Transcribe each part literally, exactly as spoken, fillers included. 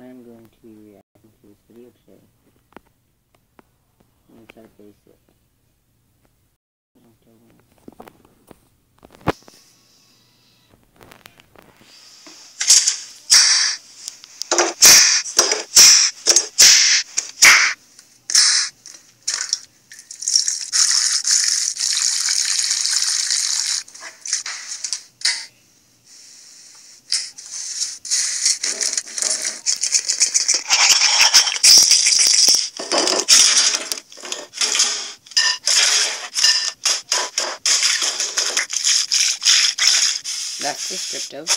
I'm going to be reacting to this video today. I'm going to try to face it. Don't tell me. That's descriptive.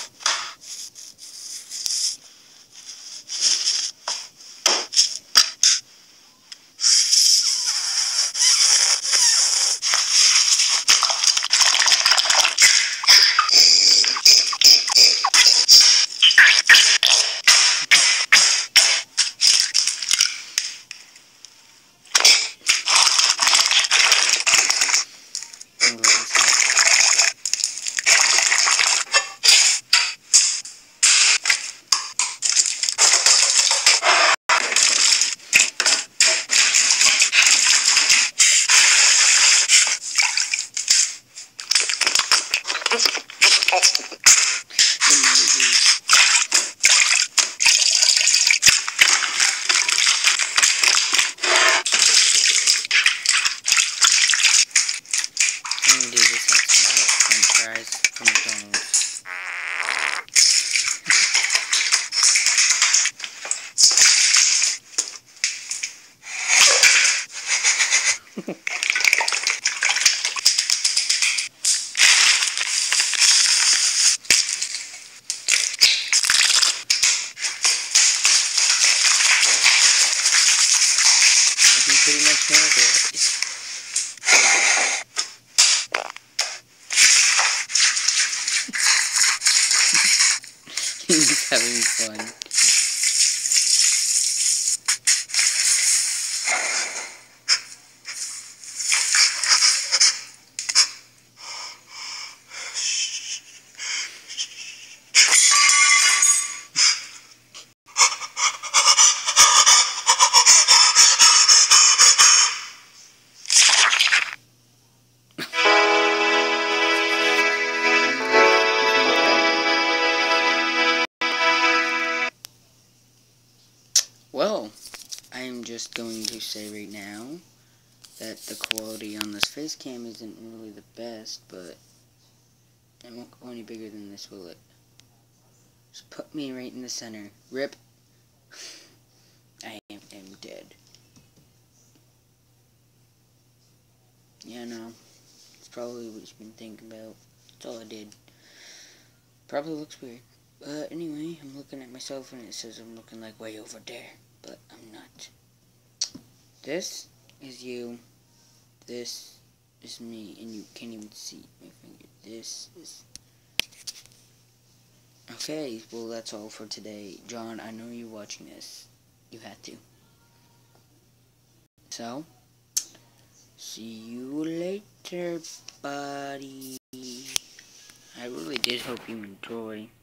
I'm gonna do this next time with french fries from McDonald's. I can pretty much handle it. He's having fun. Well, I'm just going to say right now that the quality on this face cam isn't really the best, but it won't go any bigger than this, will it? Just put me right in the center. Rip. I am, am dead. Yeah, no. It's probably what you've been thinking about. That's all I did. Probably looks weird. But anyway, I'm looking at myself and it says I'm looking like way over there. But I'm not. This is you. This is me. And you can't even see my finger. This is... Okay, well that's all for today. John, I know you're watching this. You had to. So, see you later, buddy. I really did hope you enjoy.